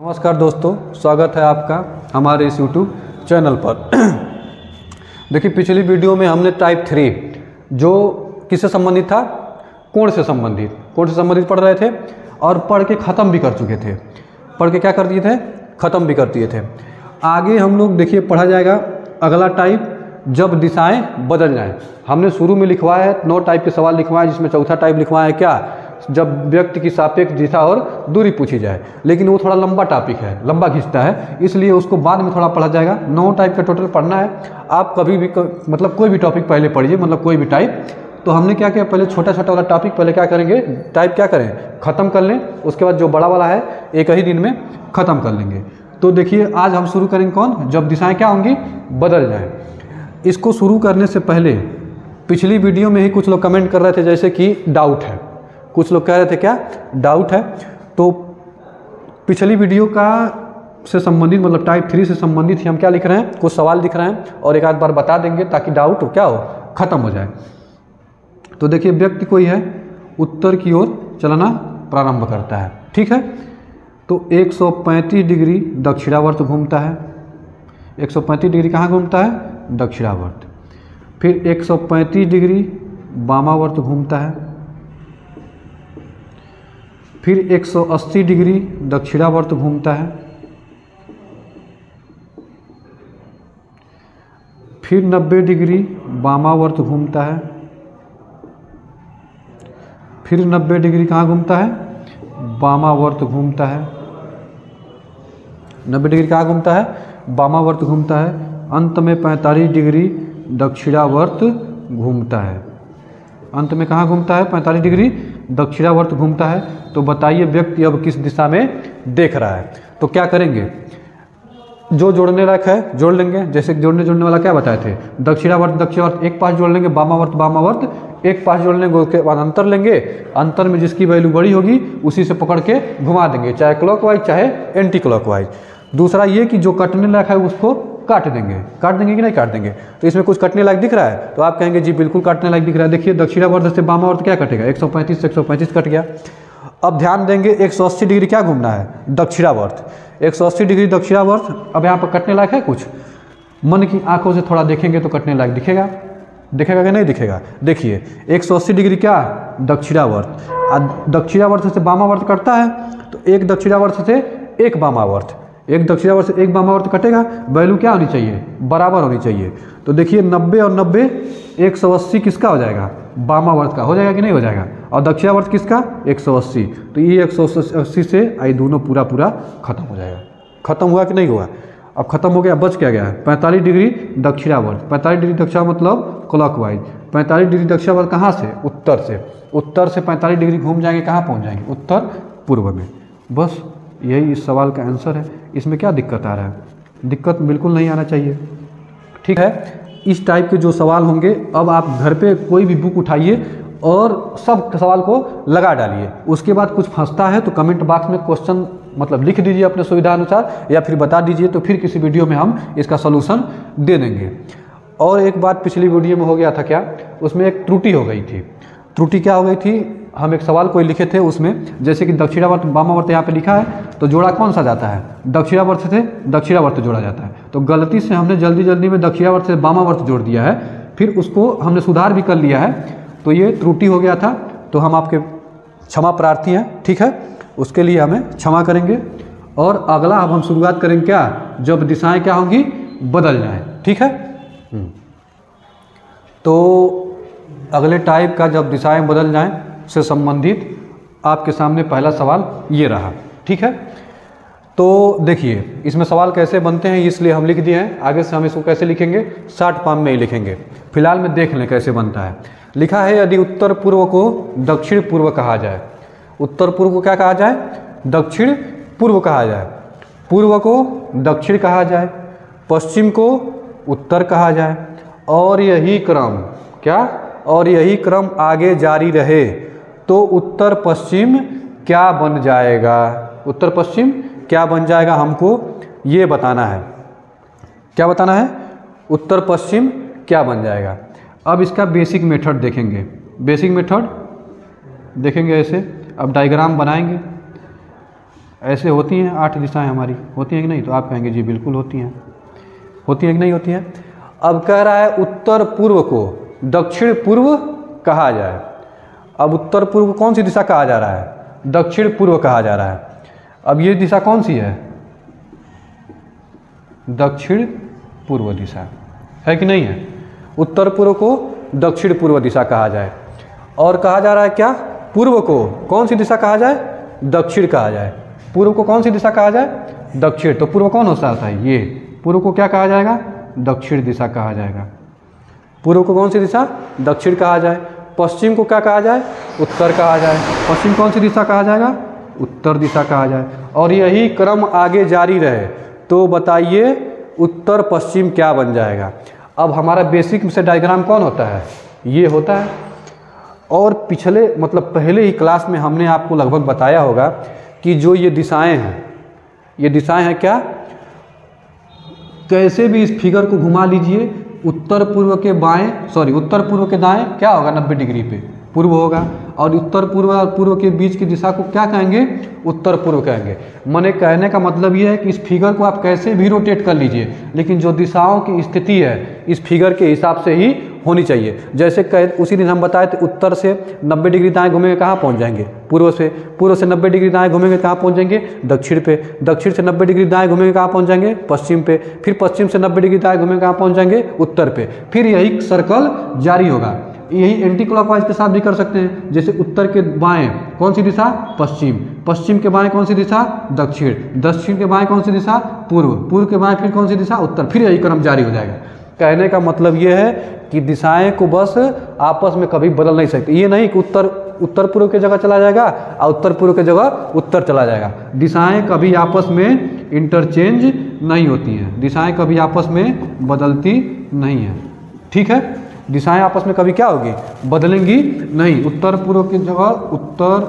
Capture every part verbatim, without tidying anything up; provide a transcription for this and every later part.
नमस्कार दोस्तों, स्वागत है आपका हमारे इस यूट्यूब चैनल पर। देखिए, पिछली वीडियो में हमने टाइप थ्री जो किससे संबंधित था, कोण से संबंधित कोण से संबंधित पढ़ रहे थे और पढ़ के ख़त्म भी कर चुके थे। पढ़ के क्या कर दिए थे, ख़त्म भी कर दिए थे। आगे हम लोग देखिए पढ़ा जाएगा अगला टाइप, जब दिशाएं बदल जाएं। हमने शुरू में लिखवाया है नौ टाइप के सवाल लिखवाए, जिसमें चौथा टाइप लिखवाया है क्या, जब व्यक्ति की सापेक्ष दिशा और दूरी पूछी जाए। लेकिन वो थोड़ा लंबा टॉपिक है, लंबा खींचता है, इसलिए उसको बाद में थोड़ा पढ़ा जाएगा। नौ टाइप का टोटल पढ़ना है। आप कभी भी मतलब कोई भी टॉपिक पहले पढ़िए, मतलब कोई भी टाइप। तो हमने क्या किया, पहले छोटा छोटा वाला टॉपिक पहले क्या करेंगे, टाइप क्या करें, ख़त्म कर लें। उसके बाद जो बड़ा वाला है एक ही दिन में ख़त्म कर लेंगे। तो देखिए आज हम शुरू करेंगे कौन, जब दिशाएँ क्या होंगी, बदल जाएँ। इसको शुरू करने से पहले पिछली वीडियो में ही कुछ लोग कमेंट कर रहे थे, जैसे कि डाउट है। कुछ लोग कह रहे थे क्या, डाउट है। तो पिछली वीडियो का से संबंधित मतलब टाइप थ्री से संबंधित ही हम क्या लिख रहे हैं, कुछ सवाल लिख रहे हैं और एक आध बार बता देंगे ताकि डाउट क्या हो, ख़त्म हो जाए। तो देखिए व्यक्ति कोई है, उत्तर की ओर चलना प्रारंभ करता है, ठीक है। तो एक सौ पैंतीस डिग्री दक्षिणावर्त घूमता है। एक सौ पैंतीस डिग्री कहाँ घूमता है, दक्षिणावर्त। फिर एक सौ पैंतीस डिग्री वामावर्त घूमता है। फिर एक सौ अस्सी डिग्री दक्षिणावर्त घूमता है। फिर नब्बे डिग्री वामावर्त घूमता है। फिर नब्बे डिग्री कहाँ घूमता है, वामावर्त घूमता है। नब्बे डिग्री कहाँ घूमता है, वामावर्त घूमता है। अंत में पैंतालीस डिग्री दक्षिणावर्त घूमता है। अंत में कहाँ घूमता है, पैंतालीस डिग्री दक्षिणावर्त घूमता है। तो बताइए व्यक्ति अब किस दिशा में देख रहा है। तो क्या करेंगे, जो जोड़ने लायक है जोड़ लेंगे। जैसे जोड़ने जोड़ने वाला क्या बताए थे, दक्षिणावर्त दक्षिणावर्त एक पास जोड़ लेंगे, वामावर्त वामावर्त एक पास जोड़ लेंगे। उसके बाद अंतर लेंगे, अंतर में जिसकी वैल्यू बड़ी होगी उसी से पकड़ के घुमा देंगे, चाहे क्लॉकवाइज चाहे एंटी क्लॉकवाइज। दूसरा ये कि जो कटने लायक है उसको काट देंगे। काट देंगे कि नहीं काट देंगे। तो इसमें कुछ कटने लायक दिख रहा है, तो आप कहेंगे जी बिल्कुल काटने लायक दिख रहा है। देखिए दक्षिणावर्त से वामावर्त क्या कटेगा, एक सौ पैंतीस से एक सौ पैंतीस कट गया। अब ध्यान देंगे एक सौ अस्सी डिग्री क्या घूमना है, दक्षिणावर्त। एक सौ अस्सी डिग्री दक्षिणावर्त। अब यहाँ पर कटने लायक है कुछ, मन की आंखों से थोड़ा देखेंगे तो कटने लायक दिखेगा, दिखेगा कि नहीं दिखेगा। देखिए एक सौ अस्सी डिग्री क्या, दक्षिणावर्त। दक्षिणावर्त से वामावर्त कटता है, तो एक दक्षिणावर्त से एक वामावर्त, एक दक्षिणावर्त से एक वामावर्त कटेगा। वैल्यू क्या होनी चाहिए, बराबर होनी चाहिए। तो देखिए नब्बे और नब्बे, एक सौ अस्सी किसका हो जाएगा, वामावर्त का हो जाएगा कि नहीं हो जाएगा। और दक्षिणावर्त किसका, एक सौ अस्सी। तो ये एक सौ अस्सी से आई दोनों पूरा पूरा खत्म हो जाएगा। खत्म हुआ कि नहीं हुआ, अब खत्म हो गया। बच क्या गया, पैंतालीस डिग्री दक्षिणावर्त। पैंतालीस डिग्री दक्षिणावर्त मतलब क्लॉकवाइज। पैंतालीस डिग्री दक्षिणावर्त कहाँ से, उत्तर से। उत्तर से पैंतालीस डिग्री घूम जाएंगे, कहाँ पहुँच जाएंगे, उत्तर पूर्व में। बस यही इस सवाल का आंसर है। इसमें क्या दिक्कत आ रहा है, दिक्कत बिल्कुल नहीं आना चाहिए, ठीक है। इस टाइप के जो सवाल होंगे, अब आप घर पे कोई भी बुक उठाइए और सब सवाल को लगा डालिए। उसके बाद कुछ फंसता है तो कमेंट बॉक्स में क्वेश्चन मतलब लिख दीजिए अपने सुविधा अनुसार, या फिर बता दीजिए, तो फिर किसी वीडियो में हम इसका सलूशन दे देंगे। और एक बात पिछली वीडियो में हो गया था क्या, उसमें एक त्रुटि हो गई थी। त्रुटि क्या हो गई थी, हम एक सवाल कोई लिखे थे उसमें, जैसे कि दक्षिणावर्त वामावर्त यहाँ पे लिखा है, तो जोड़ा कौन सा जाता है, दक्षिणावर्त से दक्षिणावर्त जोड़ा जाता है। तो गलती से हमने जल्दी जल्दी में दक्षिणावर्त से वामावर्त जोड़ दिया है, फिर उसको हमने सुधार भी कर लिया है। तो ये त्रुटि हो गया था, तो हम आपके क्षमा प्रार्थी हैं, ठीक है। उसके लिए हमें क्षमा करेंगे। और अगला अब हम शुरुआत करेंगे क्या, जब दिशाएँ क्या होंगी, बदल जाएँ, ठीक है। तो अगले टाइप का जब दिशाएं बदल जाएं से संबंधित आपके सामने पहला सवाल ये रहा, ठीक है। तो देखिए इसमें सवाल कैसे बनते हैं इसलिए हम लिख दिए हैं, आगे से हम इसको कैसे लिखेंगे, शॉर्ट फॉर्म में ही लिखेंगे। फिलहाल में देख लें कैसे बनता है। लिखा है यदि उत्तर पूर्व को दक्षिण पूर्व कहा जाए, उत्तर पूर्व को क्या कहा जाए, दक्षिण पूर्व कहा जाए। पूर्व को दक्षिण कहा जाए, पश्चिम को उत्तर कहा जाए, और यही क्रम क्या, और यही क्रम आगे जारी रहे तो उत्तर पश्चिम क्या बन जाएगा, उत्तर पश्चिम क्या बन जाएगा, हमको ये बताना है। क्या बताना है, उत्तर पश्चिम क्या बन जाएगा। अब इसका बेसिक मेथड देखेंगे। बेसिक मेथड देखेंगे ऐसे, अब डायग्राम बनाएंगे। ऐसे होती हैं आठ दिशाएं हमारी, होती हैं कि नहीं? तो आप कहेंगे जी बिल्कुल होती हैं। होती हैं कि नहीं होती हैं? अब कह रहा है उत्तर पूर्व को दक्षिण पूर्व कहा जाए। अब उत्तर पूर्व को कौन सी दिशा कहा जा रहा है? दक्षिण पूर्व कहा जा रहा है। अब ये दिशा कौन सी है? दक्षिण पूर्व दिशा है कि नहीं है? उत्तर पूर्व को दक्षिण पूर्व दिशा कहा जाए। और कहा जा रहा है क्या? पूर्व को कौन सी दिशा कहा जाए? दक्षिण कहा जाए। पूर्व को कौन सी दिशा कहा जाए? दक्षिण। तो पूर्व कौन होता है? ये पूर्व को क्या कहा जाएगा? दक्षिण दिशा कहा जाएगा। पूर्व को कौन सी दिशा? दक्षिण कहा जाए। पश्चिम को क्या कहा जाए? उत्तर कहा जाए। पश्चिम कौन सी दिशा कहा जाएगा? उत्तर दिशा कहा जाए। और यही क्रम आगे जारी रहे तो बताइए उत्तर पश्चिम क्या बन जाएगा? अब हमारा बेसिक से डायग्राम कौन होता है? ये होता है। और पिछले मतलब पहले ही क्लास में हमने आपको लगभग बताया होगा कि जो ये दिशाएं हैं, ये दिशाएं हैं क्या? कैसे भी इस फिगर को घुमा लीजिए, उत्तर पूर्व के बाएं सॉरी उत्तर पूर्व के दाएं क्या होगा? नब्बे डिग्री पे पूर्व होगा। और उत्तर पूर्व और पूर्व के बीच की दिशा को क्या कहेंगे? उत्तर पूर्व कहेंगे। मैंने कहने का मतलब ये है कि इस फिगर को आप कैसे भी रोटेट कर लीजिए, लेकिन जो दिशाओं की स्थिति है इस फिगर के हिसाब से ही होनी चाहिए। जैसे कह उसी दिन हम बताए थे उत्तर से नब्बे डिग्री दाएं घूमेंगे कहाँ पहुँच जाएंगे? पूर्व से। पूर्व से नब्बे डिग्री दाएं घूमेंगे कहाँ पहुँच जाएंगे? दक्षिण पे। दक्षिण से नब्बे डिग्री दाएं घूमेंगे कहाँ पहुँच जाएंगे? पश्चिम पे। फिर पश्चिम से नब्बे डिग्री दाएं घूमेंगे कहाँ पहुँच जाएंगे? उत्तर पे। फिर यही सर्कल जारी होगा। यही एंटी क्लॉकवाइज के साथ भी कर सकते हैं। जैसे उत्तर के बाएं कौन सी दिशा? पश्चिम। पश्चिम के बाएं कौन सी दिशा? दक्षिण। दक्षिण के बाएं कौन सी दिशा? पूर्व। पूर्व के बाएं फिर कौन सी दिशा? उत्तर। फिर यही क्रम जारी हो जाएगा। कहने का मतलब ये है कि दिशाएं को बस आपस में कभी बदल नहीं सकती। ये नहीं कि उत्तर उत्तर पूर्व की जगह चला जाएगा और उत्तर पूर्व की जगह उत्तर चला जाएगा। दिशाएं कभी आपस में इंटरचेंज नहीं होती हैं। दिशाएं कभी आपस में बदलती नहीं हैं। ठीक है? दिशाएं आपस में कभी क्या होगी? बदलेंगी नहीं। उत्तर पूर्व की जगह उत्तर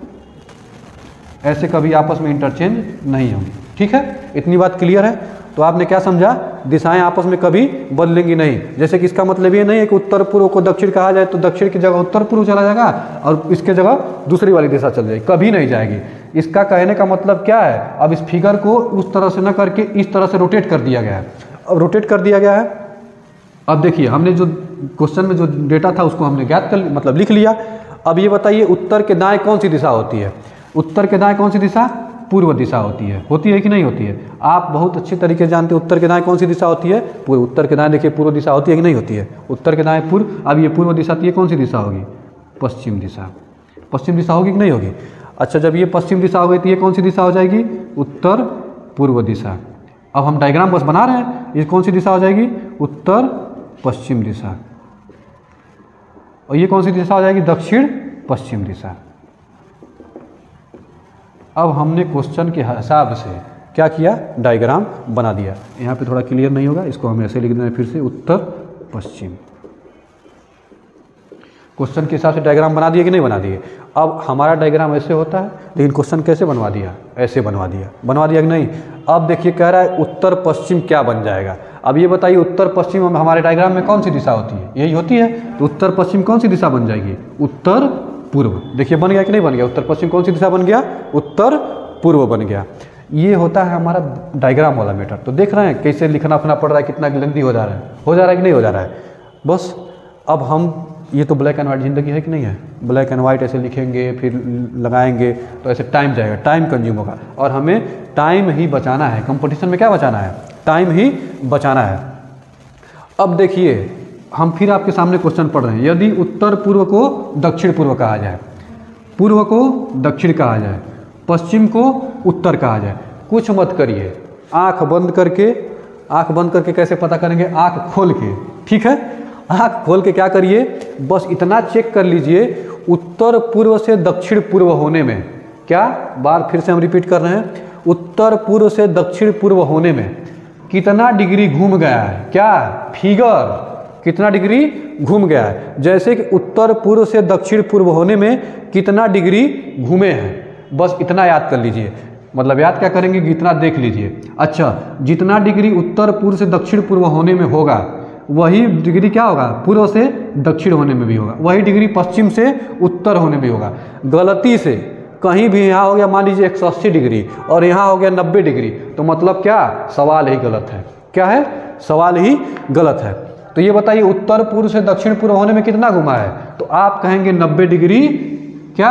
ऐसे कभी आपस में इंटरचेंज नहीं होंगी। ठीक है? इतनी बात क्लियर है? तो आपने क्या समझा? दिशाएं आपस में कभी बदलेंगी नहीं। जैसे कि इसका मतलब ये नहीं है कि उत्तर पूर्व को दक्षिण कहा जाए तो दक्षिण की जगह उत्तर पूर्व चला जाएगा और इसके जगह दूसरी वाली दिशा चल जाएगी, कभी नहीं जाएगी। इसका कहने का मतलब क्या है? अब इस फिगर को उस तरह से न करके इस तरह से रोटेट कर दिया गया है। अब रोटेट कर दिया गया है। अब देखिए हमने जो क्वेश्चन में जो डेटा था उसको हमने ज्ञात कर मतलब लिख लिया। अब ये बताइए उत्तर के दाएं कौन सी दिशा होती है? उत्तर के दाएं कौन सी दिशा? पूर्व दिशा होती है। होती है कि नहीं होती है? आप बहुत अच्छी तरीके से जानते हैं उत्तर के दाएं कौन सी दिशा होती है? पूर्व। उत्तर के दाएं देखिए पूर्व दिशा होती है कि नहीं होती है? उत्तर के दाएं पूर्व। अब ये पूर्व दिशा थी, ये कौन सी दिशा होगी? पश्चिम दिशा। पश्चिम दिशा होगी कि नहीं होगी? अच्छा, जब ये पश्चिम दिशा हो गई तो ये कौन सी दिशा हो जाएगी? उत्तर पूर्व दिशा। अब हम डायग्राम बस बना रहे हैं। ये कौन सी दिशा हो जाएगी? उत्तर पश्चिम दिशा। और ये कौन सी दिशा हो जाएगी? दक्षिण पश्चिम दिशा। अब हमने क्वेश्चन के हिसाब से क्या किया? डायग्राम बना दिया। यहाँ पे थोड़ा क्लियर नहीं होगा, इसको हम ऐसे लिख देना फिर से, उत्तर पश्चिम। क्वेश्चन के हिसाब से डायग्राम बना दिए कि नहीं बना दिए? अब हमारा डायग्राम ऐसे होता है, लेकिन क्वेश्चन कैसे बनवा दिया? ऐसे बनवा दिया। बनवा दिया कि नहीं? अब देखिए कह रहा है उत्तर पश्चिम क्या बन जाएगा? अब ये बताइए उत्तर पश्चिम हमारे डायग्राम में कौन सी दिशा होती है? यही होती है। तो उत्तर पश्चिम कौन सी दिशा बन जाएगी? उत्तर पूर्व। देखिए बन गया कि नहीं बन गया? उत्तर पश्चिम कौन सी दिशा बन गया? उत्तर पूर्व बन गया। ये होता है हमारा डायग्राम वाला मैटर। तो देख रहे हैं कैसे लिखना उखना पड़ रहा है, कितना लेंथी हो जा रहा है, हो जा रहा है कि नहीं हो जा रहा है? बस अब हम ये तो ब्लैक एंड वाइट ज़िंदगी है कि नहीं है? ब्लैक एंड वाइट ऐसे लिखेंगे फिर लगाएंगे तो ऐसे टाइम जाएगा, टाइम कंज्यूम होगा। और हमें टाइम ही बचाना है। कंपटीशन में क्या बचाना है? टाइम ही बचाना है। अब देखिए हम फिर आपके सामने क्वेश्चन पढ़ रहे हैं। यदि उत्तर पूर्व को दक्षिण पूर्व कहा जाए, पूर्व को दक्षिण कहा जाए, पश्चिम को उत्तर कहा जाए, कुछ मत करिए, आंख बंद करके, आंख बंद करके कैसे पता करेंगे? आंख खोल के। ठीक है? आंख खोल के क्या करिए? बस इतना चेक कर लीजिए उत्तर पूर्व से दक्षिण पूर्व होने में, क्या बार फिर से हम रिपीट कर रहे हैं, उत्तर पूर्व से दक्षिण पूर्व होने में कितना डिग्री घूम गया है? क्या फिगर कितना डिग्री घूम गया है? जैसे कि उत्तर पूर्व से दक्षिण पूर्व होने में कितना डिग्री घूमे हैं, बस इतना याद कर लीजिए। मतलब याद क्या करेंगे कि इतना देख लीजिए। अच्छा, जितना डिग्री उत्तर पूर्व से दक्षिण पूर्व होने में होगा वही डिग्री क्या होगा? पूर्व से दक्षिण होने में भी होगा। वही डिग्री पश्चिम से उत्तर होने में होगा। गलती से कहीं भी यहाँ हो गया मान लीजिए एक सौ अस्सी डिग्री और यहाँ हो गया नब्बे डिग्री, तो मतलब क्या, सवाल ही गलत है। क्या है, सवाल ही गलत है। तो ये बताइए उत्तर पूर्व से दक्षिण पूर्व होने में कितना घुमा है, तो आप कहेंगे नब्बे डिग्री क्या,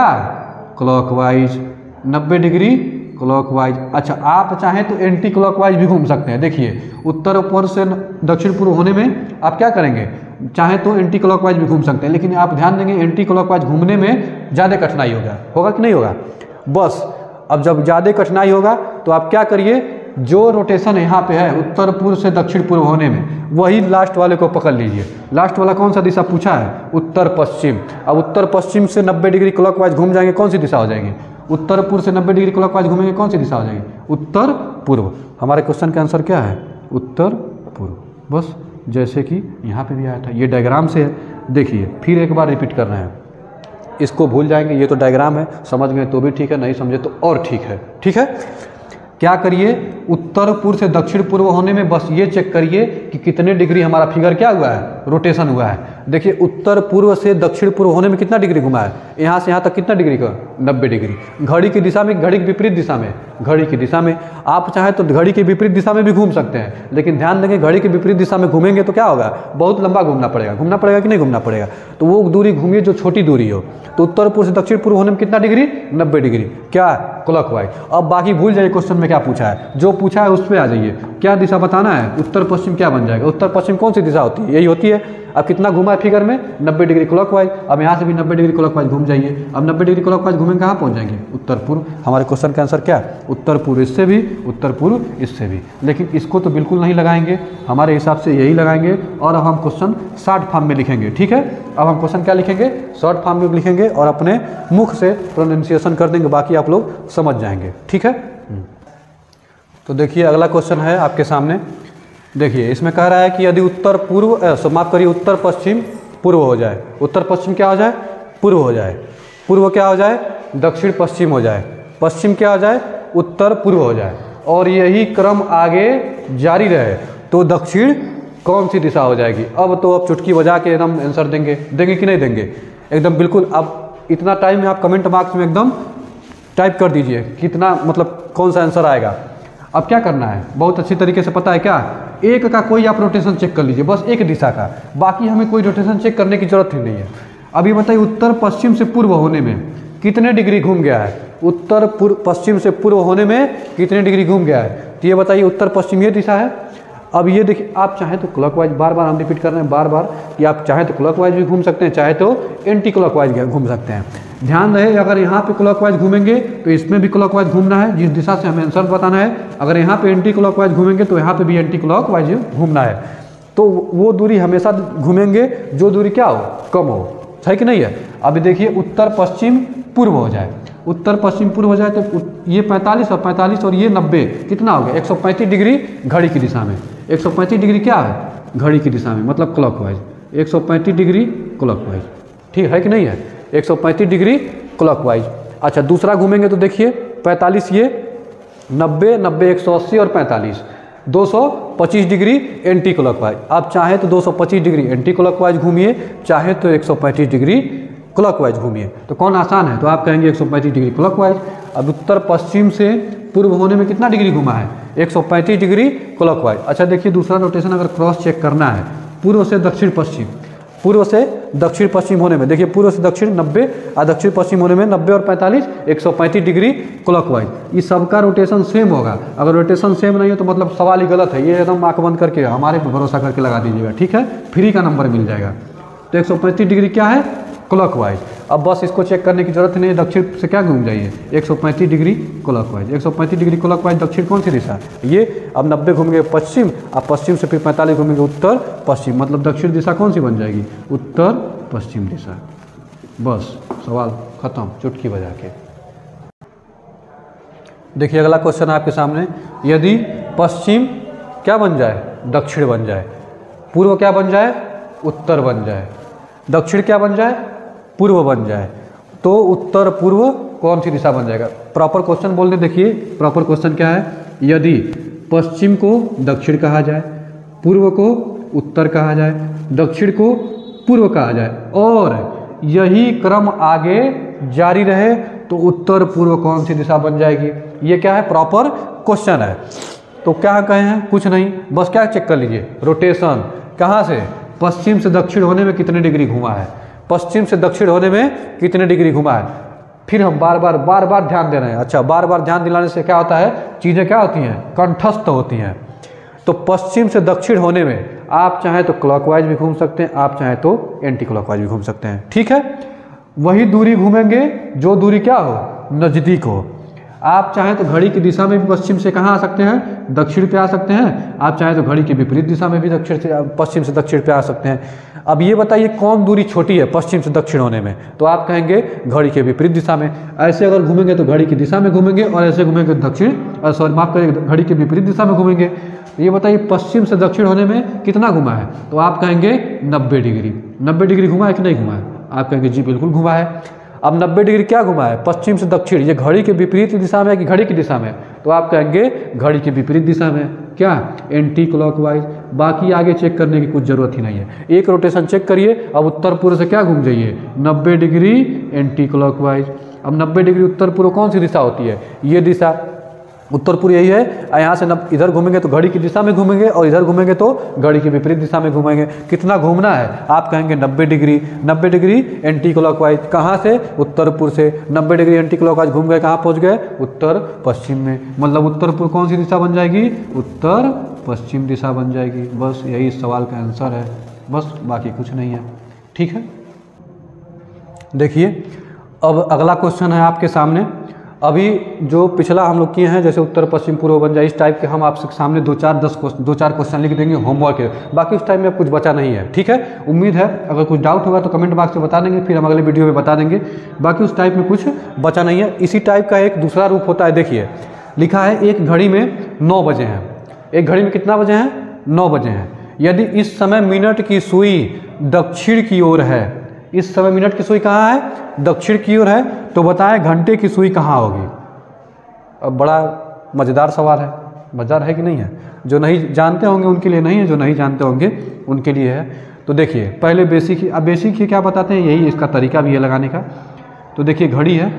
क्लॉकवाइज, नब्बे डिग्री क्लॉकवाइज। अच्छा, आप चाहें तो एंटी क्लॉकवाइज भी घूम सकते हैं। देखिए उत्तर पूर्व से दक्षिण पूर्व होने में आप क्या करेंगे, चाहे तो एंटी क्लॉकवाइज भी घूम सकते हैं, लेकिन आप ध्यान देंगे एंटी क्लॉकवाइज घूमने में ज़्यादा कठिनाई होगा, होगा कि नहीं होगा। बस अब जब ज़्यादा कठिनाई होगा तो आप क्या करिए, जो रोटेशन यहाँ पे है उत्तर पूर्व से दक्षिण पूर्व होने में, वही लास्ट वाले को पकड़ लीजिए। लास्ट वाला कौन सा दिशा पूछा है, उत्तर पश्चिम। अब उत्तर पश्चिम से नब्बे डिग्री क्लॉकवाइज घूम जाएंगे, कौन सी दिशा हो जाएगी, उत्तर पूर्व से नब्बे डिग्री क्लॉकवाइज घूमेंगे, कौन सी दिशा हो जाएगी, उत्तर पूर्व। हमारे क्वेश्चन का आंसर क्या है, उत्तर पूर्व। बस जैसे कि यहाँ पे भी आया था, ये डायग्राम से है। देखिए फिर एक बार रिपीट कर रहे हैं, इसको भूल जाएंगे, ये तो डायग्राम है, समझ गए तो भी ठीक है, नहीं समझे तो और ठीक है। ठीक है, क्या करिए, उत्तर पूर्व से दक्षिण पूर्व होने में बस ये चेक करिए कि कितने डिग्री हमारा फिगर क्या हुआ है, रोटेशन हुआ है। देखिए उत्तर पूर्व से दक्षिण पूर्व होने में कितना डिग्री घुमा है, यहाँ से यहाँ तक कितना डिग्री का, नब्बे डिग्री। घड़ी की दिशा में, घड़ी की विपरीत दिशा में, घड़ी की दिशा में आप चाहे तो घड़ी की विपरीत दिशा में भी घूम सकते हैं, लेकिन ध्यान देंगे घड़ी की विपरीत दिशा में घूमेंगे तो क्या होगा, बहुत लंबा घूमना पड़ेगा, घूमना पड़ेगा कि नहीं घूमना पड़ेगा। तो वो दूरी घूमिए जो छोटी दूरी हो। तो उत्तर पूर्व से दक्षिण पूर्व होने में कितना डिग्री, नब्बे डिग्री, क्या, क्लॉकवाइज। अब बाकी भूल जाइए क्वेश्चन में क्या पूछा है, जो पूछा है उस पर आ जाइए। क्या दिशा बताना है, उत्तर पश्चिम क्या बन जाएगा, उत्तर पश्चिम कौन सी दिशा होती है, यही होती है। अब कितना घुमा है फिगर में, नब्बे डिग्री क्लॉकवाइज। अब यहाँ से भी नब्बे डिग्री क्लॉकवाइज घूम जाइए। अब नब्बे डिग्री क्लॉकवाइज घूमेंगे कहाँ पहुँच जाएंगे, उत्तर पूर्व। हमारे क्वेश्चन का आंसर क्या, उत्तर पूर्व इससे भी, उत्तर पूर्व इससे भी। लेकिन इसको तो बिल्कुल नहीं लगाएंगे, हमारे हिसाब से यही लगाएंगे। और अब हम क्वेश्चन शॉर्ट फॉर्म में लिखेंगे। ठीक है, अब हम क्वेश्चन क्या लिखेंगे, शॉर्ट फॉर्म में लिखेंगे और अपने मुख से प्रोनाउंसिएशन कर देंगे, बाकी आप लोग समझ जाएंगे। ठीक है, तो देखिए अगला क्वेश्चन है आपके सामने। देखिए इसमें कह रहा है कि यदि उत्तर पूर्व, माफ करिए, उत्तर पश्चिम पूर्व हो जाए, उत्तर पश्चिम क्या हो जाए, पूर्व हो जाए, पूर्व क्या हो जाए, दक्षिण पश्चिम हो जाए, पश्चिम क्या हो जाए, उत्तर पूर्व हो जाए, और यही क्रम आगे जारी रहे तो दक्षिण कौन सी दिशा हो जाएगी। अब तो अब चुटकी बजा के एकदम आंसर देंगे, देंगे कि नहीं देंगे, एकदम बिल्कुल। अब इतना टाइम में आप कमेंट बॉक्स में एकदम टाइप कर दीजिए कितना, मतलब कौन सा आंसर आएगा। अब क्या करना है, बहुत अच्छी तरीके से पता है क्या, एक का कोई आप रोटेशन चेक कर लीजिए, बस एक दिशा का, बाकी हमें कोई रोटेशन चेक करने की जरूरत ही नहीं है। अभी बताइए उत्तर पश्चिम से पूर्व होने में कितने डिग्री घूम गया है, उत्तर पूर्व पश्चिम से पूर्व होने में कितने डिग्री घूम गया है, तो ये बताइए उत्तर पश्चिम ये दिशा है। अब ये देखिए, आप चाहें तो क्लॉकवाइज, बार बार हम रिपीट कर रहे हैं बार बार कि आप चाहें तो क्लॉकवाइज भी घूम सकते हैं, चाहे तो एंटी क्लॉकवाइज घूम सकते हैं। ध्यान रहे, अगर यहाँ पे क्लॉकवाइज घूमेंगे तो इसमें भी क्लॉकवाइज घूमना है, जिस दिशा से हमें आंसर बताना है। अगर यहाँ पे एंटी क्लॉकवाइज घूमेंगे तो यहाँ पे भी एंटी क्लॉकवाइज घूमना है। तो वो दूरी हमेशा घूमेंगे जो दूरी क्या हो, कम हो, है कि नहीं है। अभी देखिए उत्तर पश्चिम पूर्व हो जाए, उत्तर पश्चिम पूर्व हो जाए तो ये पैंतालीस और पैंतालीस और ये नब्बे कितना हो गया, एक सौ पैंतीस डिग्री घड़ी की दिशा में। एक सौ पैंतीस डिग्री क्या है, घड़ी की दिशा में, मतलब क्लॉकवाइज, एक सौ पैंतीस डिग्री क्लॉकवाइज, ठीक है कि नहीं है, एक सौ पैंतीस डिग्री क्लॉकवाइज। अच्छा दूसरा घूमेंगे तो देखिए पैंतालीस, ये नब्बे, नब्बे एक सौ अस्सी और पैंतालीस, दो सौ पच्चीस डिग्री एंटी क्लॉकवाइज। आप चाहे तो दो सौ पच्चीस डिग्री एंटी क्लॉकवाइज घूमिए, चाहे तो एक सौ पैंतीस डिग्री क्लॉकवाइज घूमिए। तो कौन आसान है, तो आप कहेंगे एक सौ पैंतीस डिग्री क्लॉकवाइज। अब उत्तर पश्चिम से पूर्व होने में कितना डिग्री घुमा है, एक सौ पैंतीस डिग्री क्लॉकवाइज। अच्छा देखिए दूसरा रोटेशन अगर क्रॉस चेक करना है, पूर्व से दक्षिण पश्चिम, पूर्व से दक्षिण पश्चिम होने में, देखिए पूर्व से दक्षिण नब्बे और दक्षिण पश्चिम होने में नब्बे और पैंतालीस, एक सौ पैंतीस डिग्री क्लॉकवाइज। ये सबका रोटेशन सेम होगा, अगर रोटेशन सेम नहीं है तो मतलब सवाल ही गलत है। ये एकदम आंख बंद करके हमारे पर भरोसा करके लगा दीजिएगा, ठीक है, फ्री का नंबर मिल जाएगा। तो एक सौ पैंतीस डिग्री क्या है, क्लॉकवाइज। अब बस इसको चेक करने की जरूरत नहीं है, दक्षिण से क्या घूम जाइए, एक सौ पैंतीस डिग्री क्लॉकवाइज, एक सौ पैंतीस डिग्री क्लॉकवाइज, दक्षिण कौन सी दिशा ये। अब नब्बे घूमेंगे पश्चिम, अब पश्चिम से फिर पैंतालीस घूमेंगे उत्तर पश्चिम, मतलब दक्षिण दिशा कौन सी बन जाएगी, उत्तर पश्चिम दिशा। बस सवाल खत्म, चुटकी बजा के। देखिए अगला क्वेश्चन है आपके सामने, यदि पश्चिम क्या बन जाए, दक्षिण बन जाए, पूर्व क्या बन जाए, उत्तर बन जाए, दक्षिण क्या बन जाए, पूर्व बन जाए, तो उत्तर पूर्व कौन सी दिशा बन जाएगा। प्रॉपर क्वेश्चन बोलने, देखिए प्रॉपर क्वेश्चन क्या है, यदि पश्चिम को दक्षिण कहा जाए, पूर्व को उत्तर कहा जाए, दक्षिण को पूर्व कहा जाए और यही क्रम आगे जारी रहे तो उत्तर पूर्व कौन सी दिशा बन जाएगी? ये क्या है? प्रॉपर क्वेश्चन है। तो क्या कहे हैं? कुछ नहीं, बस क्या चेक कर लीजिए, रोटेशन कहाँ से? पश्चिम से दक्षिण होने में कितने डिग्री घुमा है, पश्चिम से दक्षिण होने में कितने डिग्री घुमा है। फिर हम बार बार बार बार ध्यान दे रहे हैं। अच्छा, बार बार ध्यान दिलाने से क्या होता है? चीज़ें क्या होती हैं? कंठस्थ होती हैं। तो पश्चिम से दक्षिण होने में आप चाहें तो क्लॉकवाइज भी घूम सकते हैं, आप चाहें तो एंटी क्लॉकवाइज भी घूम सकते हैं। ठीक है, वही दूरी घूमेंगे जो दूरी क्या हो? नज़दीक हो। आप चाहें तो घड़ी की दिशा में भी पश्चिम से कहाँ आ सकते हैं? दक्षिण पे आ सकते हैं। आप चाहें तो घड़ी की विपरीत दिशा में भी दक्षिण से पश्चिम से दक्षिण पे आ सकते हैं। अब ये बताइए कौन दूरी छोटी है पश्चिम से दक्षिण होने में? तो आप कहेंगे घड़ी के विपरीत दिशा में। ऐसे अगर घूमेंगे तो घड़ी की दिशा में घूमेंगे, और ऐसे घूमेंगे दक्षिण सॉरी माफ करिए घड़ी के विपरीत दिशा में घूमेंगे। ये बताइए पश्चिम से दक्षिण होने में कितना घुमा है? तो आप कहेंगे नब्बे डिग्री। नब्बे डिग्री घुमा है कि नहीं घुमा है? आप कहेंगे जी बिल्कुल घुमा है। अब नब्बे डिग्री क्या घुमा है? पश्चिम से दक्षिण। ये घड़ी के विपरीत दिशा में है कि घड़ी की दिशा में? तो आप कहेंगे घड़ी की विपरीत दिशा में। क्या? Anti clockwise. बाकी आगे चेक करने की कुछ जरूरत ही नहीं है, एक रोटेशन चेक करिए। अब उत्तर पूर्व से क्या घूम जाइए? नब्बे डिग्री एंटी क्लॉकवाइज। अब नब्बे डिग्री उत्तर पूर्व कौन सी दिशा होती है? ये दिशा उत्तर पूर्व यही है। यहाँ से नब इधर घूमेंगे तो घड़ी की दिशा में घूमेंगे, और इधर घूमेंगे तो घड़ी की विपरीत दिशा में घूमेंगे। कितना घूमना है? आप कहेंगे नब्बे डिग्री। नब्बे डिग्री एंटी क्लॉकवाइज। कहाँ से? उत्तर पूर्व से। नब्बे डिग्री एंटी क्लॉकवाइज घूम गए, कहाँ पहुँच गए? उत्तर पश्चिम में। मतलब उत्तर पूर्व कौन सी दिशा बन जाएगी? उत्तर पश्चिम दिशा बन जाएगी। बस यही इस सवाल का आंसर है, बस बाकी कुछ नहीं है। ठीक है, देखिए अब अगला क्वेश्चन है आपके सामने। अभी जो पिछला हम लोग किए हैं, जैसे उत्तर पश्चिम पूर्व बन जाए, इस टाइप के हम आपके सामने दो चार दस दो चार क्वेश्चन लिख देंगे होमवर्क के। बाकी उस टाइम में अब कुछ बचा नहीं है। ठीक है, उम्मीद है अगर कुछ डाउट होगा तो कमेंट बॉक्स में बता देंगे, फिर हम अगले वीडियो में बता देंगे। बाकी उस टाइप में कुछ बचा नहीं है। इसी टाइप का एक दूसरा रूप होता है। देखिए लिखा है एक घड़ी में नौ बजे हैं। एक घड़ी में कितना बजे हैं? नौ बजे हैं। यदि इस समय मिनट की सुई दक्षिण की ओर है, इस समय मिनट की सुई कहाँ है? दक्षिण की ओर है, तो बताएं घंटे की सुई कहाँ होगी? अब बड़ा मज़ेदार सवाल है, मज़ेदार है कि नहीं है? जो नहीं जानते होंगे उनके लिए नहीं है, जो नहीं जानते होंगे उनके लिए है। तो देखिए पहले बेसिक ही, अब बेसिक ही क्या बताते हैं, यही इसका तरीका भी है लगाने का। तो देखिए घड़ी है,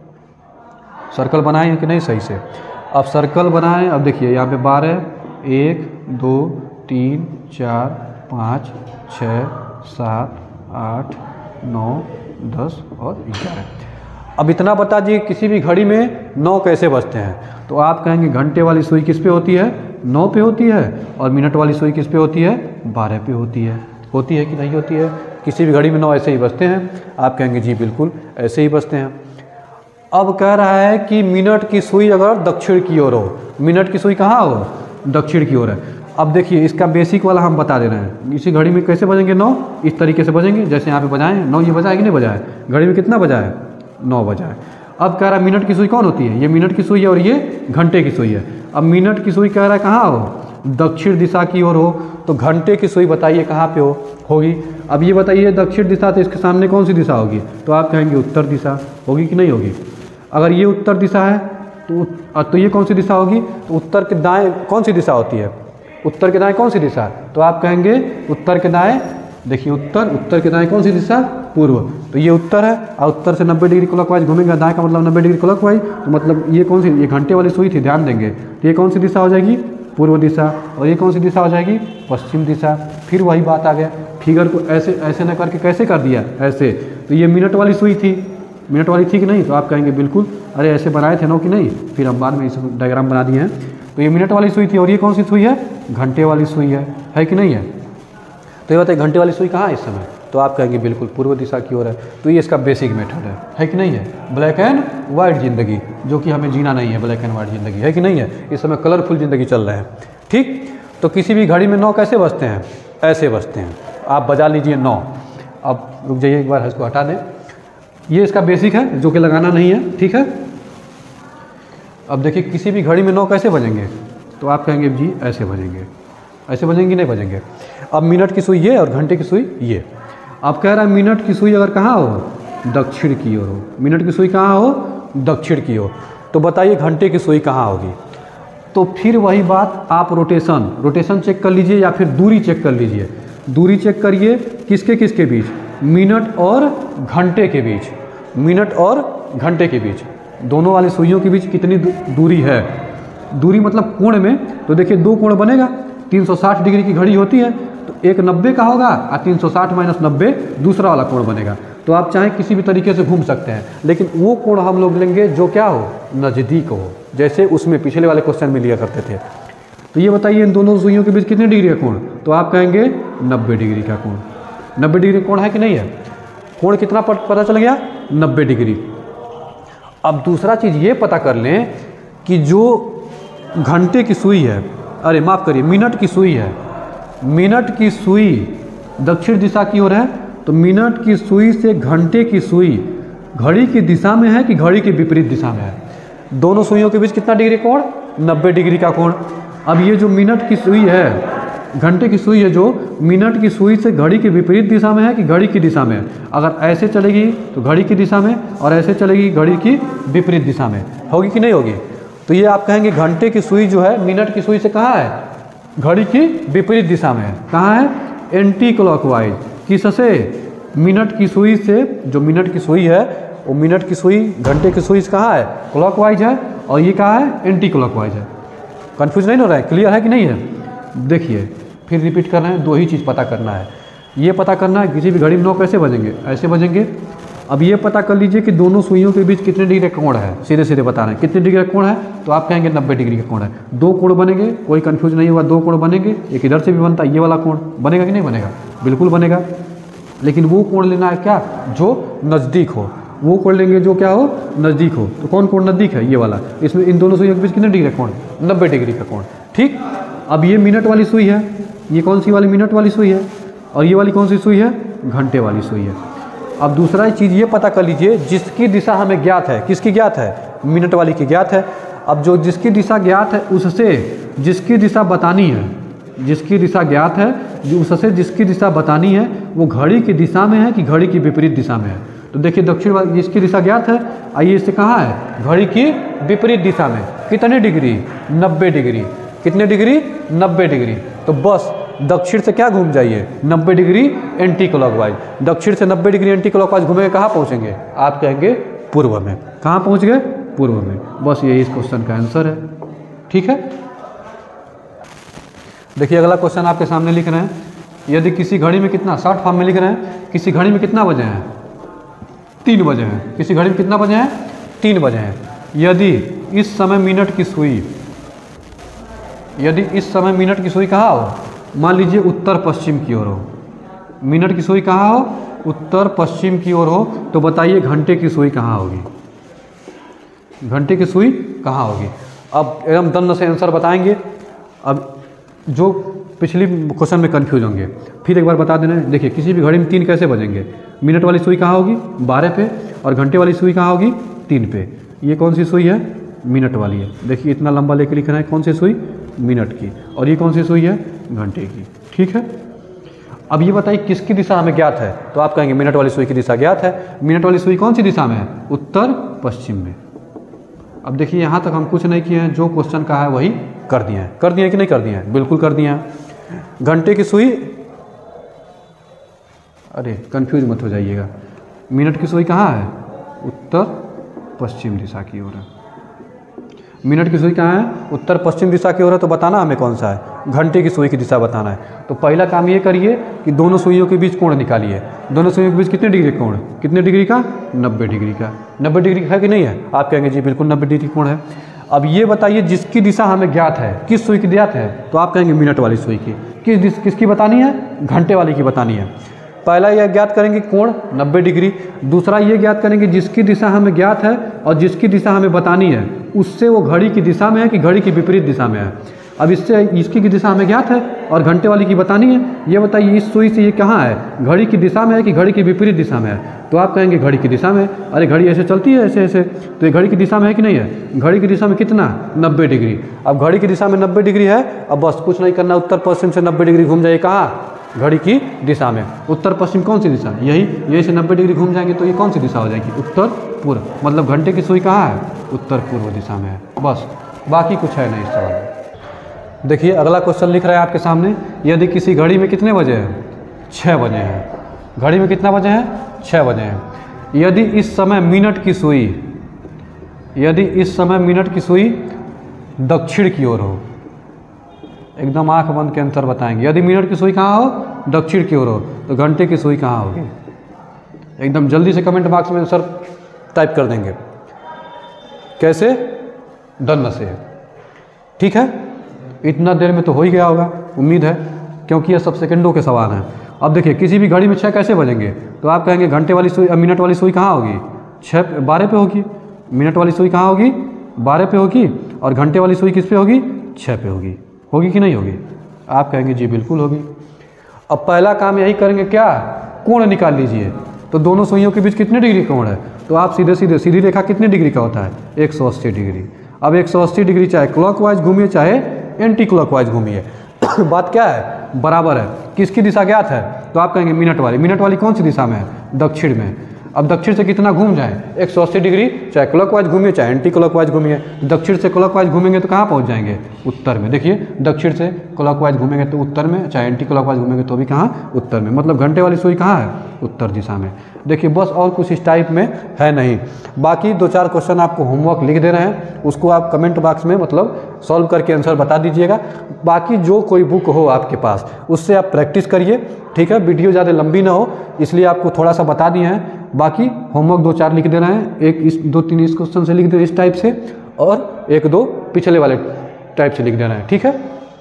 सर्कल बनाए कि नहीं सही से? अब सर्कल बनाएं। अब देखिए यहाँ पे बारह, एक दो तीन चार पाँच छः सात आठ नौ दस और ग्यारह। अब इतना बता दिए किसी भी घड़ी में नौ कैसे बजते हैं? तो आप कहेंगे घंटे वाली सुई किस पे होती है? नौ पे होती है। और मिनट वाली सुई किस पे होती है? बारह पे होती है। होती है कि नहीं होती है? किसी भी घड़ी में नौ ऐसे ही बजते हैं? आप कहेंगे जी बिल्कुल ऐसे ही बजते हैं। अब कह रहा है कि मिनट की सुई अगर दक्षिण की ओर हो, मिनट की सुई कहाँ हो? दक्षिण की ओर है। अब देखिए इसका बेसिक वाला हम बता दे रहे हैं। इसी घड़ी में कैसे बजेंगे नौ? इस तरीके से बजेंगे जैसे यहाँ पे बजाएं। नौ ये बजाए कि नहीं बजाए? घड़ी में कितना बजाए? नौ बजाए। अब कह रहा है मिनट की सुई कौन होती है? ये मिनट की सुई है और ये घंटे की सुई है। अब मिनट की सुई कह रहा है कहाँ हो? दक्षिण दिशा की ओर हो। तो घंटे की सुई बताइए कहाँ पे हो होगी? अब ये बताइए दक्षिण दिशा, तो इसके सामने कौन सी दिशा होगी? तो आप कहेंगे उत्तर दिशा। होगी कि नहीं होगी? अगर ये उत्तर दिशा है तो तो ये कौन सी दिशा होगी? तो उत्तर के दाएँ कौन सी दिशा होती है? उत्तर के दाएं कौन सी दिशा? तो आप कहेंगे उत्तर के दाएं। देखिए उत्तर, उत्तर के दाएं कौन सी दिशा? पूर्व। तो ये उत्तर है, और उत्तर से नब्बे डिग्री क्लॉकवाइज घूमेंगे, दाएं का मतलब नब्बे डिग्री क्लॉकवाइज। तो मतलब ये कौन सी? ये घंटे वाली सुई थी, ध्यान देंगे। तो ये कौन सी दिशा हो जाएगी? पूर्व दिशा। और ये कौन सी दिशा हो जाएगी? पश्चिम दिशा। फिर वही बात आ गया, फिगर को ऐसे ऐसे न करके कैसे कर दिया? ऐसे। तो ये मिनट वाली सुई थी, मिनट वाली थी कि नहीं? तो आप कहेंगे बिल्कुल, अरे ऐसे बनाए थे नौ कि नहीं? फिर हम बाद में इस डायग्राम बना दिए हैं। तो ये मिनट वाली सुई थी, और ये कौन सी सुई है? घंटे वाली सुई है, है कि नहीं है? तो ये बताइए घंटे वाली सुई कहाँ है इस समय? तो आप कहेंगे बिल्कुल पूर्व दिशा की ओर है। तो ये इसका बेसिक मेथड है, है कि नहीं है? ब्लैक एंड वाइट ज़िंदगी, जो कि हमें जीना नहीं है, ब्लैक एंड वाइट ज़िंदगी, है कि नहीं है? इस समय कलरफुल ज़िंदगी चल रहा है। ठीक, तो किसी भी घड़ी में नौ कैसे बजते हैं? ऐसे बजते हैं। आप बजा लीजिए नौ। अब रुक जाइए एक बार, इसको हटा दें। ये इसका बेसिक है जो कि लगाना नहीं है, ठीक है। अब देखिए किसी भी घड़ी में नौ कैसे बजेंगे? तो आप कहेंगे जी ऐसे बजेंगे। ऐसे बजेंगे नहीं बजेंगे? अब मिनट की सुई ये और घंटे की सुई ये। अब कह रहा है मिनट की सुई अगर कहाँ हो? दक्षिण की ओर हो। मिनट की सुई कहाँ हो? दक्षिण की ओर। तो बताइए घंटे की सुई कहाँ होगी? तो फिर वही बात, आप रोटेशन रोटेशन चेक कर लीजिए या फिर दूरी चेक कर लीजिए। दूरी चेक करिए किसके किसके बीच? मिनट और घंटे के बीच। मिनट और घंटे के बीच, दोनों वाली सुइयों के बीच कितनी दूरी है, दूरी मतलब कोण में, तो देखिए दो कोण बनेगा, तीन सौ साठ डिग्री की घड़ी होती है तो एक नब्बे का होगा और तीन सौ साठ माइनस नब्बे दूसरा वाला कोण बनेगा। तो आप चाहें किसी भी तरीके से घूम सकते हैं, लेकिन वो कोण हम लोग लेंगे जो क्या हो, नज़दीक हो, जैसे उसमें पिछले वाले क्वेश्चन में लिया करते थे। तो ये बताइए इन दोनों सुइयों के बीच कितने डिग्री का कोण, तो आप कहेंगे नब्बे डिग्री का कोण। नब्बे डिग्री कोण है कि नहीं है, कोण कितना पता चल गया, नब्बे डिग्री। अब दूसरा चीज़ ये पता कर लें कि जो घंटे की सुई है, अरे माफ़ करिए मिनट की सुई है, मिनट की सुई दक्षिण दिशा की ओर है, तो मिनट की सुई से घंटे की सुई घड़ी की दिशा में है कि घड़ी के विपरीत दिशा में है। दोनों सुइयों के बीच कितना डिग्री कोण, नब्बे डिग्री का कोण। अब ये जो मिनट की सुई है, घंटे की सुई है जो मिनट की सुई से घड़ी के विपरीत दिशा में है कि घड़ी की दिशा में है। अगर ऐसे चलेगी तो घड़ी की दिशा में, और ऐसे चलेगी घड़ी की विपरीत दिशा में, होगी कि नहीं होगी। तो ये आप कहेंगे घंटे की सुई जो है मिनट की सुई से कहाँ है, घड़ी की विपरीत दिशा में है। कहाँ है, एंटी क्लॉकवाइज। किससे, मिनट की सुई से, जो मिनट की सुई है वो मिनट की सुई घंटे की सुई से कहाँ है, क्लॉकवाइज है, और ये कहाँ है, एंटी क्लॉकवाइज है। कंफ्यूज नहीं हो रहा है, क्लियर है कि नहीं है। देखिए फिर रिपीट कर रहे हैं, दो ही चीज़ पता करना है। ये पता करना है किसी भी घड़ी में नौ कैसे बजेंगे, ऐसे बजेंगे। अब ये पता कर लीजिए कि दोनों सुइयों के बीच कितने डिग्री का कोण है, सीधे सीधे बता रहे हैं कितने डिग्री का कोण है, तो आप कहेंगे नब्बे डिग्री का कोण है। दो कोण बनेंगे, कोई कंफ्यूज नहीं होगा, दो कोण बनेंगे, एक इधर से भी बनता है, ये वाला कोण बनेगा कि नहीं बनेगा, बिल्कुल बनेगा। लेकिन वो कोण लेना है क्या, जो नज़दीक हो, वो कोण लेंगे जो क्या हो, नज़दीक हो। तो कौन कोण नज़दीक है, ये वाला। इसमें इन दोनों सुइयों के बीच कितने डिग्री का कोण, नब्बे डिग्री का कोण। ठीक, अब ये मिनट वाली सुई है, ये कौन सी वाली, मिनट वाली सुई है, और ये वाली कौन सी सुई है, घंटे वाली सुई है। अब दूसरा चीज़ ये पता कर लीजिए, जिसकी दिशा हमें ज्ञात है, किसकी ज्ञात है, मिनट वाली की ज्ञात है। अब जो जिसकी दिशा ज्ञात है उससे जिसकी दिशा बतानी है, जिसकी दिशा ज्ञात है उससे जिसकी दिशा बतानी है वो घड़ी की दिशा में है कि घड़ी की विपरीत दिशा में है। तो देखिए दक्षिण वाली जिसकी दिशा ज्ञात है, आइए इससे कहाँ है, घड़ी की विपरीत दिशा में। कितने डिग्री, नब्बे डिग्री। कितने डिग्री, नब्बे डिग्री। तो बस दक्षिण से क्या घूम जाइए, नब्बे डिग्री एंटी क्लॉकवाइज। दक्षिण से नब्बे डिग्री एंटी क्लॉकवाइज घूमेंगे, कहाँ पहुँचेंगे, आप कहेंगे पूर्व में। कहाँ पहुँच गए, पूर्व में। बस यही इस क्वेश्चन का आंसर है। ठीक है, देखिए अगला क्वेश्चन आपके सामने लिख रहे हैं, यदि किसी घड़ी में कितना, शॉर्ट फॉर्म में लिख रहे हैं, किसी घड़ी में कितना बजे हैं, तीन बजे हैं। किसी घड़ी में कितना बजे हैं, तीन बजे हैं। यदि इस समय मिनट की सुई, यदि इस समय मिनट की सुई कहाँ हो, मान लीजिए उत्तर पश्चिम की ओर हो, मिनट की सुई कहाँ हो, उत्तर पश्चिम की ओर हो, तो बताइए घंटे की सुई कहाँ होगी, घंटे की सुई कहाँ होगी। अब एकदम दंड से आंसर बताएंगे। अब जो पिछली क्वेश्चन में कंफ्यूज होंगे फिर एक बार बता देना। देखिए किसी भी घड़ी में तीन कैसे बजेंगे, मिनट वाली सुई कहाँ होगी, बारह पे, और घंटे वाली सुई कहाँ होगी, तीन पे। ये कौन सी सुई है, मिनट वाली है। देखिए इतना लंबा लेके लिखना है, कौन सी सुई, मिनट की, और ये कौन सी सुई है, घंटे की। ठीक है, अब ये बताइए किसकी दिशा हमें ज्ञात है, तो आप कहेंगे मिनट वाली सुई की दिशा ज्ञात है। मिनट वाली सुई कौन सी दिशा में है, उत्तर पश्चिम में। अब देखिए यहाँ तक हम कुछ नहीं किए हैं, जो क्वेश्चन का है वही कर दिए हैं। कर दिए हैं कि नहीं कर दिए हैं, बिल्कुल कर दिए हैं। घंटे की सुई, अरे कंफ्यूज मत हो जाइएगा, मिनट की सुई कहाँ है, उत्तर पश्चिम दिशा की ओर है। मिनट की सुई कहाँ है, उत्तर पश्चिम दिशा की ओर है, तो बताना हमें कौन सा है, घंटे की सुई की दिशा बताना है। तो पहला काम ये करिए कि दोनों सुइयों के बीच कोण निकालिए। दोनों सुइयों के बीच कितने डिग्री कोण, कितने डिग्री का, नब्बे डिग्री का। नब्बे डिग्री है कि नहीं है, आप कहेंगे जी बिल्कुल नब्बे डिग्री कोण है। अब ये बताइए जिसकी दिशा हमें ज्ञात है, किस सुई की ज्ञात है, तो आप कहेंगे मिनट वाली सुई की। किस किसकी बतानी है, घंटे वाली की बतानी है। पहला यह ज्ञात करेंगे कोण नब्बे डिग्री, दूसरा ये ज्ञात करेंगे जिसकी दिशा हमें ज्ञात है और जिसकी दिशा हमें बतानी है उससे वो घड़ी की दिशा में है कि घड़ी की विपरीत दिशा में है। अब इससे इसकी की दिशा हमें ज्ञात है और घंटे वाली की बतानी है। ये बताइए इस सुई से ये कहाँ है, घड़ी की दिशा में है कि घड़ी की विपरीत दिशा में है, तो आप कहेंगे घड़ी की दिशा में। अरे घड़ी ऐसे चलती है ऐसे ऐसे, तो ये घड़ी की दिशा में है कि नहीं है, घड़ी की दिशा में कितना, नब्बे डिग्री। अब घड़ी की दिशा में नब्बे डिग्री है, अब बस कुछ नहीं करना, उत्तर पश्चिम से नब्बे डिग्री घूम जाइए, कहाँ, घड़ी की दिशा में। उत्तर पश्चिम कौन सी दिशा, यही, यही से नब्बे डिग्री घूम जाएंगे तो ये कौन सी दिशा हो जाएगी, उत्तर पूर्व। मतलब घंटे की सुई कहाँ है, उत्तर पूर्व दिशा में है। बस, बाकी कुछ है नहीं इस सवाल में। देखिए अगला क्वेश्चन लिख रहा है आपके सामने, यदि किसी घड़ी में कितने बजे हैं, छः बजे हैं। घड़ी में कितना बजे हैं, छः बजे हैं। यदि इस समय मिनट की सुई यदि इस समय मिनट की सुई दक्षिण की ओर हो, एकदम आंख बंद के आंसर बताएंगे। यदि मिनट की सुई कहाँ हो, दक्षिण की ओर हो, तो घंटे की सुई कहाँ होगी? एकदम जल्दी से कमेंट बॉक्स में आंसर टाइप कर देंगे। कैसे? डन से। ठीक है, इतना देर में तो हो ही गया होगा उम्मीद है, क्योंकि ये सब सेकंडों के सवाल हैं। अब देखिए, किसी भी घड़ी में छः कैसे बजेंगे, तो आप कहेंगे घंटे वाली सुई, मिनट वाली सुई कहाँ होगी? छः बारह पे होगी। मिनट वाली सुई कहाँ होगी? बारह पे होगी। और घंटे वाली सुई किस पे होगी? छः पे होगी। होगी कि नहीं होगी? आप कहेंगे जी बिल्कुल होगी। अब पहला काम यही करेंगे, क्या? कोण निकाल लीजिए। तो दोनों सुइयों के बीच कितने डिग्री कोण है? तो आप सीधे सीधे सीधी रेखा कितने डिग्री का होता है? एक सौ अस्सी डिग्री। अब एक सौ अस्सी डिग्री चाहे क्लॉकवाइज घूमिए चाहे एंटी क्लॉकवाइज घूमिए, बात क्या है? बराबर है। किसकी दिशा ज्ञात है? तो आप कहेंगे मिनट वाली। मिनट वाली कौन सी दिशा में है? दक्षिण में। अब दक्षिण से कितना घूम जाए? एक सौ अस्सी डिग्री, चाहे क्लॉकवाइज घूमिए चाहे एंटी क्लॉकवाइज घूमिए। दक्षिण से क्लॉकवाइज घूमेंगे तो कहाँ पहुँच जाएंगे? उत्तर में। देखिए, दक्षिण से क्लॉकवाइज घूमेंगे तो उत्तर में, चाहे एंटी क्लॉकवाइज घूमेंगे तो भी कहाँ? उत्तर में। मतलब घंटे वाली सुई कहाँ है? उत्तर दिशा में। देखिए, बस और कुछ इस टाइप में है नहीं। बाकी दो चार क्वेश्चन आपको होमवर्क लिख दे रहे हैं, उसको आप कमेंट बॉक्स में मतलब सॉल्व करके आंसर बता दीजिएगा। बाकी जो कोई बुक हो आपके पास, उससे आप प्रैक्टिस करिए। ठीक है, वीडियो ज़्यादा लंबी ना हो इसलिए आपको थोड़ा सा बता दिए हैं। बाकी होमवर्क दो चार लिख दे रहे हैं, एक इस दो तीन इस क्वेश्चन से लिख दे इस टाइप से, और एक दो पिछले वाले टाइप से लिख दे रहे हैं। ठीक है,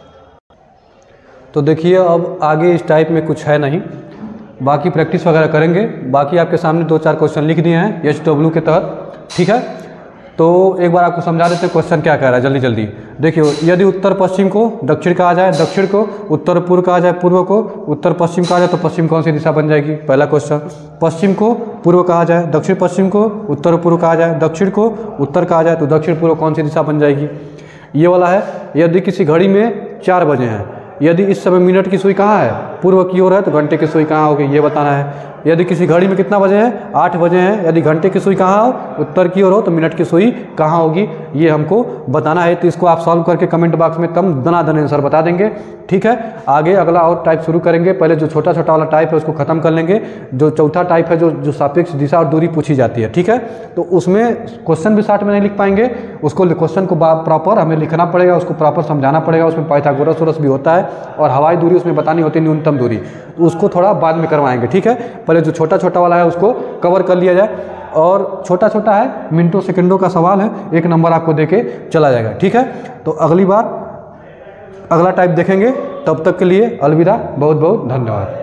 तो देखिए अब आगे इस टाइप में कुछ है नहीं, बाकी प्रैक्टिस वगैरह करेंगे। बाकी आपके सामने दो चार क्वेश्चन लिख दिए हैं एच डब्ल्यू के तहत। ठीक है, तो एक बार आपको समझा देते हैं क्वेश्चन क्या कह रहा है जल्दी जल्दी। देखिए, यदि उत्तर पश्चिम को दक्षिण कहा जाए, दक्षिण को उत्तर पूर्व कहा जाए, पूर्व को उत्तर पश्चिम कहा जाए, तो पश्चिम कौन सी दिशा बन जाएगी? पहला क्वेश्चन। पश्चिम को पूर्व कहा जाए, दक्षिण पश्चिम को उत्तर पूर्व कहा जाए, दक्षिण को उत्तर कहा जाए, तो दक्षिण पूर्व कौन सी दिशा बन जाएगी? ये वाला है। यदि किसी घड़ी में चार बजे हैं, यदि इस समय मिनट की सुई कहाँ है? पूर्व की ओर है, तो घंटे की सुई कहाँ होगी? ये बताना है। यदि किसी घड़ी में कितना बजे हैं? आठ बजे हैं, यदि घंटे की सुई कहाँ हो? उत्तर की ओर हो, तो मिनट की सुई कहाँ होगी? ये हमको बताना है। तो इसको आप सॉल्व करके कमेंट बॉक्स में कम दनादन आंसर बता देंगे। ठीक है, आगे अगला और टाइप शुरू करेंगे। पहले जो छोटा छोटा वाला टाइप है उसको खत्म कर लेंगे। जो चौथा टाइप है, जो जो सापेक्ष दिशा और दूरी पूछी जाती है, ठीक है, तो उसमें क्वेश्चन भी शार्ट में नहीं लिख पाएंगे। उसको क्वेश्चन को प्रॉपर हमें लिखना पड़ेगा, उसको प्रॉपर समझाना पड़ेगा। उसमें पाइथागोरस वोरस भी होता है, और हवाई दूरी उसमें बतानी होती है, न्यूनतम दूरी, तो उसको थोड़ा बाद में करवाएंगे। ठीक है, पहले जो छोटा छोटा वाला है उसको कवर कर लिया जाए। और छोटा छोटा है, मिनटों सेकंडों का सवाल है, एक नंबर आपको देके चला जाएगा। ठीक है, तो अगली बार अगला टाइप देखेंगे। तब तक के लिए अलविदा, बहुत बहुत धन्यवाद।